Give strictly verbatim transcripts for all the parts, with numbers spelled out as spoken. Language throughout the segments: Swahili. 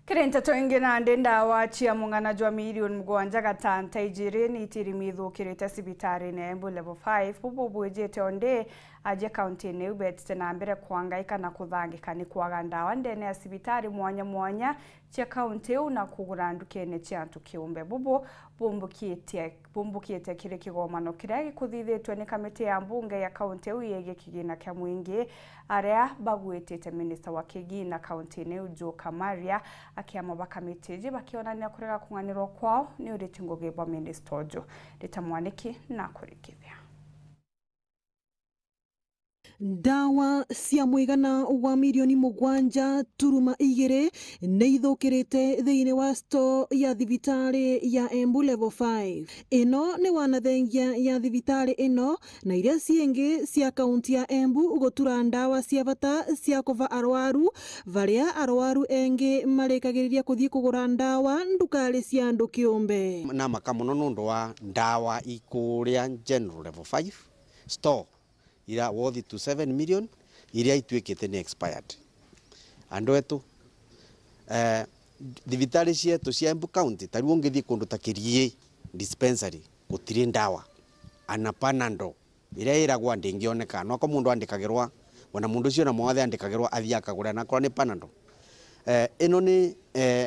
Kirenta toinge na ndenda wachia mungana jwa milioni mgwanja gatanta ijiri ni itirimidhu kireta sibitari na Embu level five bubu bwejete onde aje county ne ubetse na mbere kuangaika na kuthangika ni kwaga ndawa ndene ya sibitari mwanya mwanya cia county na kugurandukene cia tukiumbe bubu bumbukiete bumbukiete kire kigomano kiragi kuthithitwe ni kamiti ya mbunge ya county yege kigina kya mwingi aria bagwetete minister wa kigina county ne Joe Kamaria akiamo bakamiteje bakionania kurega kunganirwo kwao ni uriti ngogebwa minister ojo ritamwaniki na kurikithia ndawa cia mwigana wa milioni mugwanja turuma igire neithukirite thiini wa store ya thibitari ya Embu level five. Ino ni wanathengia ya thibitari ino na iria ciengi cia kaunti ya Embu gutura ndawa cia bata cia kuva arwaru varia arwaru engi marikagiriria kuthie kugura ndawa ndukari cia andu kiumbe na makamuno nundu wa ndawa ikuria general level five store ira worth to seven million iria itwekete ni expired ando etu eh thibitari cietu cia Embu county tariwo ngithi kundu takirie dispensary gutire ndawa ana panando iria iragwa ndingioneka no ko mundu andikagirwa wana mundu cio na mwathe andikagirwa athia akagura na kwa ni panando eh ino ni eh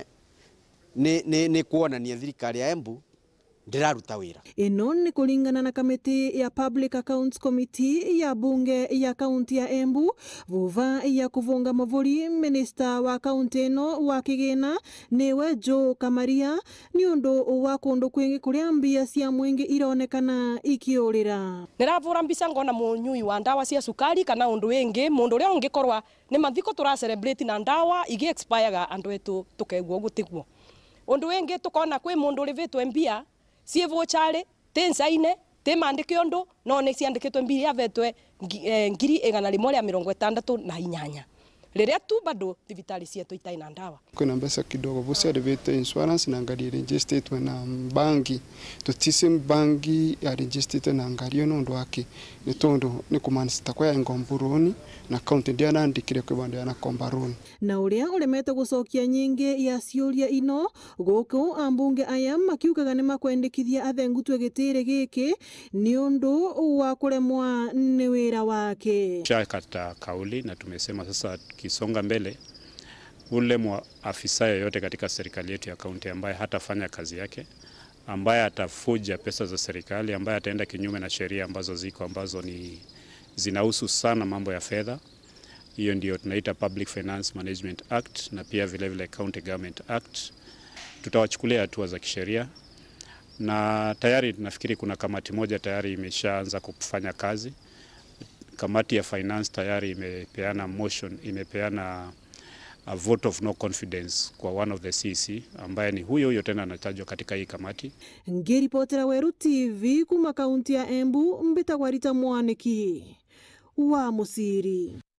ni ni, ni kuonania thirikari ya Embu ndiraruta wira. Ino ni kulingana na kamiti ya Public Accounts Committee ya bunge ya kaunti ya Embu vuva ya kuvunga mavuri minister wa kaunti ino wa kigina niwe Joe Kamaria ni undu wa kundu kwingi kuria mbia cia mwingi ironekana ikiurira. Niravura mbisa ngona munyui wa ndawa cia sukari kana undu wingi mundu ria ungikorwa ni mathiko tura celebrate na ndawa igi expire andu etu tukegwo gutigwo. Undu wingi tukona kwi mundu rivitwe mbia sievo chale tensaine temandike ondo no ne ciandikitwe mbia vetwe ngiri igana rimwe ria mirongo itandatu na inyanya riria tu bado thibitari cietu itaina ndawa kuna mbesa kidogo vusia revete insurance na ngari registered na banki tutise banki ya registered na ngari no ndo wake ni tondo ni kumanista kwa ya ngomburoni na county ndia nandikire kwa bando ya na kombaroni na uria uremete gucokia nyingi ya ciuria ino guku ambunge aya makiukaga ni makwendekithia athengu twegitire giki ni undu wa kuremwa ni wira wake chakata kauli na tumesema sasa kisonga mbele ule mwa afisa yote katika serikali yetu ya kaunti ambaye hatafanya kazi yake ambaye atafuja pesa za serikali ambaye ataenda kinyume na sheria ambazo ziko ambazo ni zinahusu sana mambo ya fedha. Hiyo ndio tunaita Public Finance Management Act na pia vile vile County Government Act. Tutawachukulia hatua za kisheria na tayari tunafikiri kuna kamati moja tayari imeshaanza kufanya kazi. Kamati ya finance tayari imepeana motion, imepeana a vote of no confidence kwa one of the C C ambaye ni huyo huyo tena anatajwa katika hii kamati. Ngiripotera Weru T V kuma kaunti ya Embu mbita Rita Mwaniki wa Musiri.